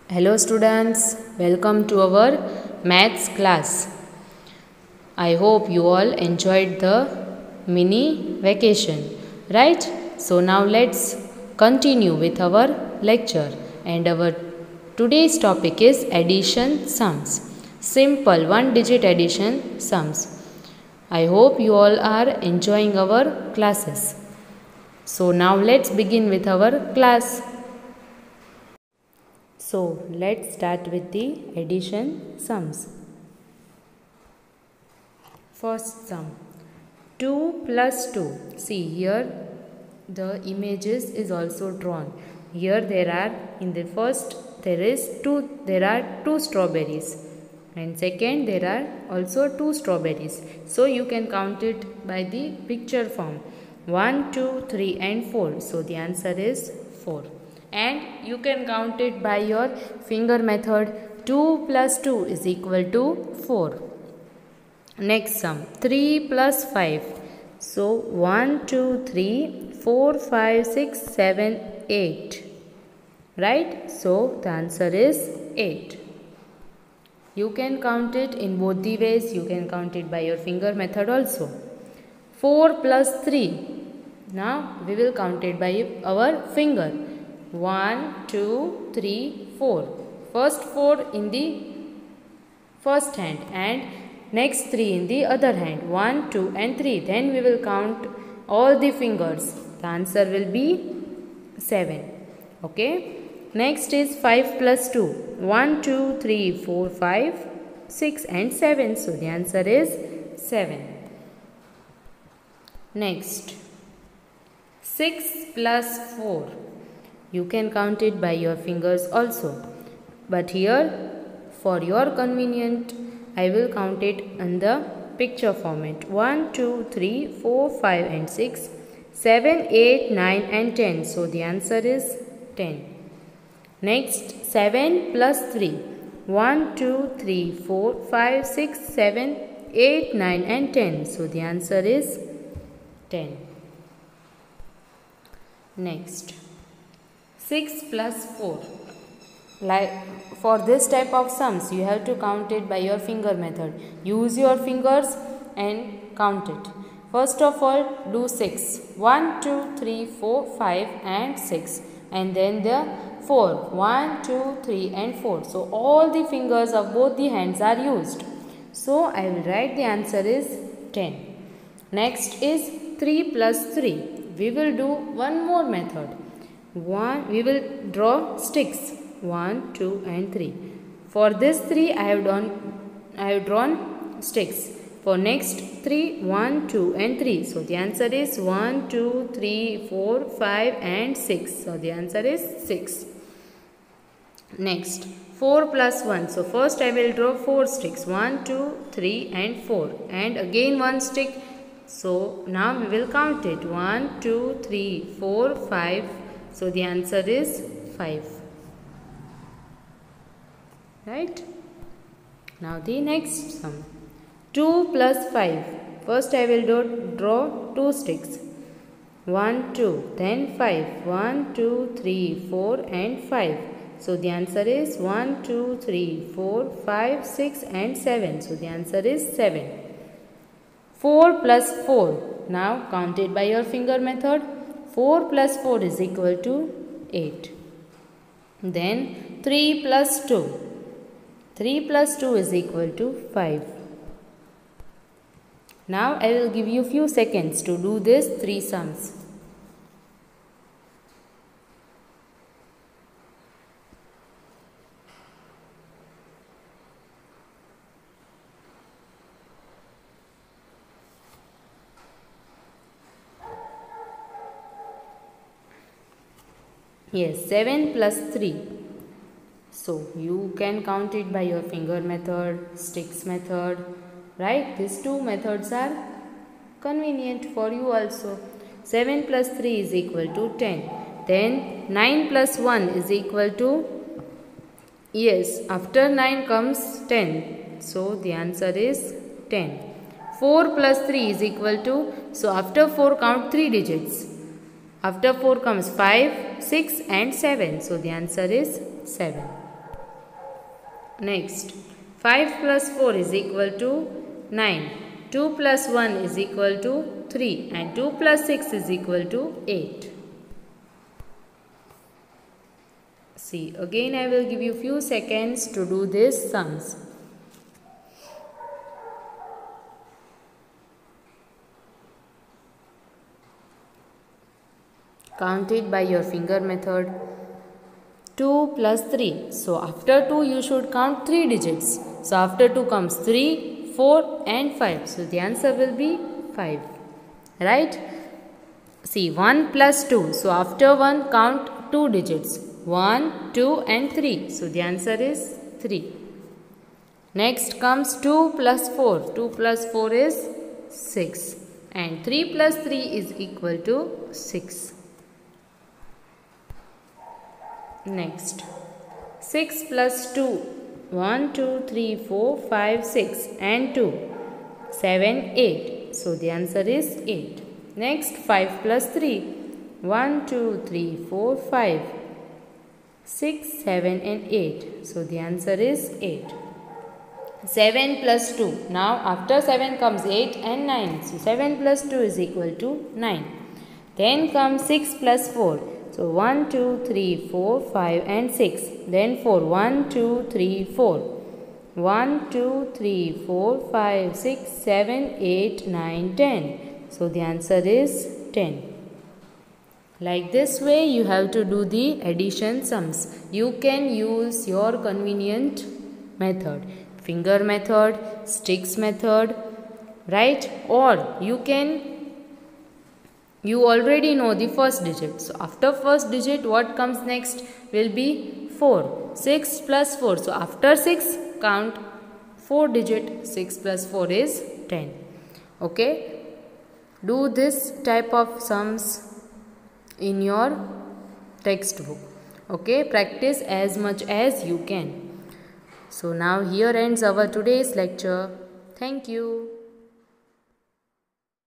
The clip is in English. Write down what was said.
Hello students, welcome to our maths class. I hope you all enjoyed the mini vacation, right? So now let's continue with our lecture, and our today's topic is addition sums. Simple one digit addition sums. I hope you all are enjoying our classes. So now let's begin with our class. So let's start with the addition sums. First sum, 2 plus 2. See here the images is also drawn. Here there are, in the first there are two strawberries, and second there are also two strawberries. So you can count it by the picture form, 1, 2, 3 and 4. So the answer is 4. And you can count it by your finger method. 2 plus 2 is equal to 4. Next sum, 3 plus 5. So 1, 2, 3, 4, 5, 6, 7, 8. Right? So the answer is 8. You can count it in both the ways. You can count it by your finger method also. 4 plus 3. Now we will count it by our finger. 1, 2, 3, 4. First 4 in the first hand and next 3 in the other hand. 1, 2 and 3. Then we will count all the fingers. The answer will be 7. Okay. Next is 5 plus 2. 1, 2, 3, 4, 5, 6 and 7. So the answer is 7. Next, 6 plus 4. You can count it by your fingers also. But here, for your convenience, I will count it in the picture format. 1, 2, 3, 4, 5 and 6, 7, 8, 9 and 10. So the answer is 10. Next, 7 plus 3. 1, 2, 3, 4, 5, 6, 7, 8, 9 and 10. So the answer is 10. Next, 6 plus 4. Like for this type of sums, you have to count it by your finger method. Use your fingers and count it. First of all, do 6. 1, 2, 3, 4, 5 and 6. And then the 4. 1, 2, 3 and 4. So all the fingers of both the hands are used. So I will write the answer is 10. Next is 3 plus 3. We will do one more method. We will draw sticks. 1, 2 and 3. For this 3 I have drawn sticks. For next 3, 1, 2 and 3. So the answer is 1, 2, 3, 4, 5 and 6. So the answer is 6. Next, 4 plus 1. So first I will draw 4 sticks. 1, 2, 3 and 4. And again one stick. So now we will count it. 1, 2, 3, 4, 5. So the answer is 5. Right? Now the next sum. 2 plus 5. First I will draw 2 sticks. 1, 2. Then 5. 1, 2, 3, 4 and 5. So the answer is 1, 2, 3, 4, 5, 6 and 7. So the answer is 7. 4 plus 4. Now count it by your finger method. 4 plus 4 is equal to 8. Then 3 plus 2. 3 plus 2 is equal to 5. Now I will give you few seconds to do this 3 sums. Yes, 7 plus 3. So you can count it by your finger method, sticks method, right? These two methods are convenient for you also. 7 plus 3 is equal to 10. Then 9 plus 1 is equal to, yes, after 9 comes 10. So the answer is 10. 4 plus 3 is equal to, so after 4 count 3 digits. After 4 comes 5, 6 and 7. So the answer is 7. Next, 5 plus 4 is equal to 9. 2 plus 1 is equal to 3 and 2 plus 6 is equal to 8. See, again I will give you few seconds to do these sums. Count it by your finger method. 2 plus 3. So, after 2 you should count 3 digits. So, after 2 comes 3, 4 and 5. So, the answer will be 5. Right? See, 1 plus 2. So, after 1 count 2 digits. 1, 2 and 3. So, the answer is 3. Next comes 2 plus 4. 2 plus 4 is 6. And 3 plus 3 is equal to 6. Next, 6 plus 2, 1, 2, 3, 4, 5, 6 and 2, 7, 8. So, the answer is 8. Next, 5 plus 3, 1, 2, 3, 4, 5, 6, 7 and 8. So, the answer is 8. 7 plus 2. Now, after 7 comes 8 and 9. So, 7 plus 2 is equal to 9. Then comes 6 plus 4. So, 1, 2, 3, 4, 5 and 6. Then 4. 1, 2, 3, 4. 1, 2, 3, 4, 5, 6, 7, 8, 9, 10. So, the answer is 10. Like this way you have to do the addition sums. You can use your convenient method. Finger method, sticks method, right? Or you already know the first digit. So, after first digit, what comes next will be 4. 6 plus 4. So, after 6, count 4 digit. 6 plus 4 is 10. Okay. Do this type of sums in your textbook. Okay. Practice as much as you can. So, now here ends our today's lecture. Thank you.